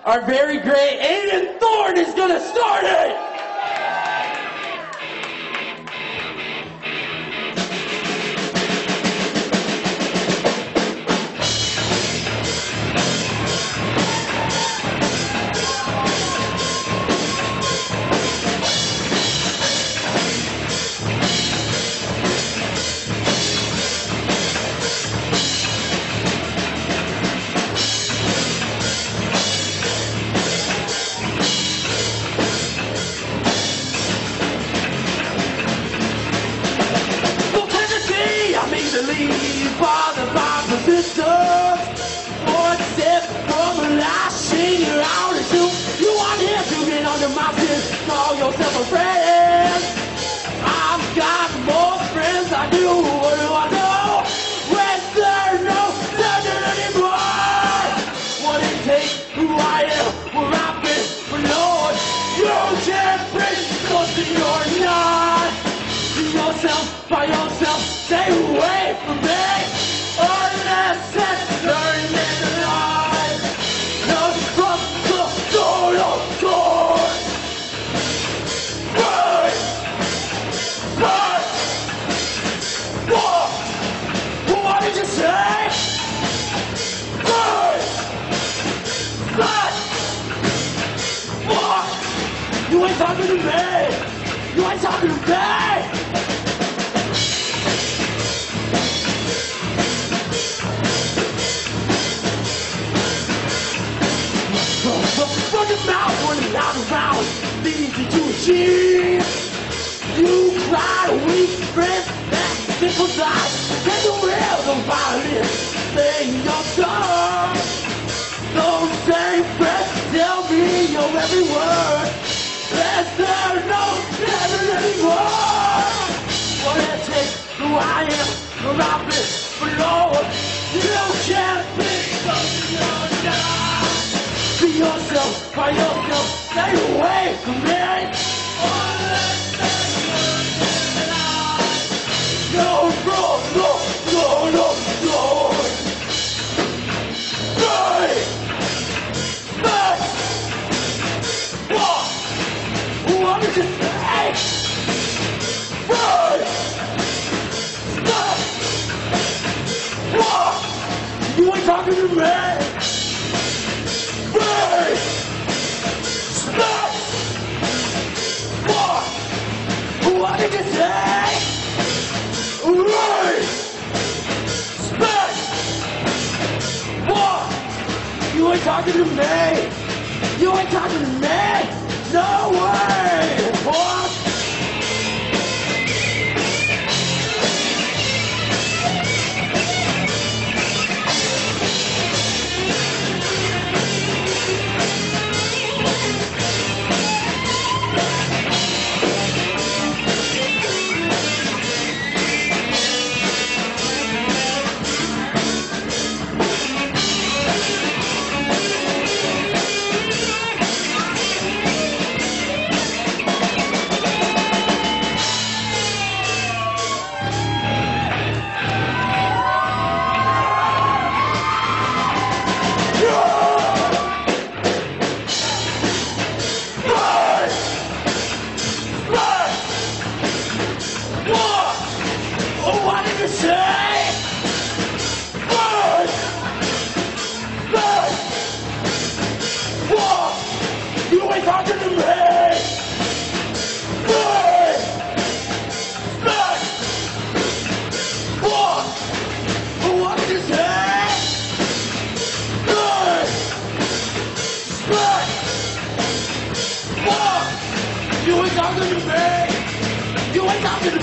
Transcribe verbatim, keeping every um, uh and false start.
our very great Aiden Thorne is going to start it. Father, Father, sisters, one step from a last sing around and shoot. You want him to get under my skin, call yourself a friend. I've got more friends I do, what do I know? When there's no standard anymore. What it takes, who I am, where I've been, but Lord, you can't bring close to your not. Be yourself, by yourself, stay away from me. You ain't talking to me! You ain't talking to me! Run your mouth, running out of bounds, leads you to achieve. You cry a weak friend, that simple die. Take the wheels of violence, sing your song. Those same friends tell me your every word. There's no heaven anymore. What it takes, who I am, who I've been, but Lord, you can't be something you're not. Be yourself, by yourself, stay away from me. No, no, no, no, no, no. Hey! Hey! What? What did you say? Hey! Stop! What? You ain't talking to me! Hey! Stop! What? What did you say? Hey! Stop! What? You ain't talking to me! You ain't talking to me! No way! What? You ain't talking to me! You ain't talking to me!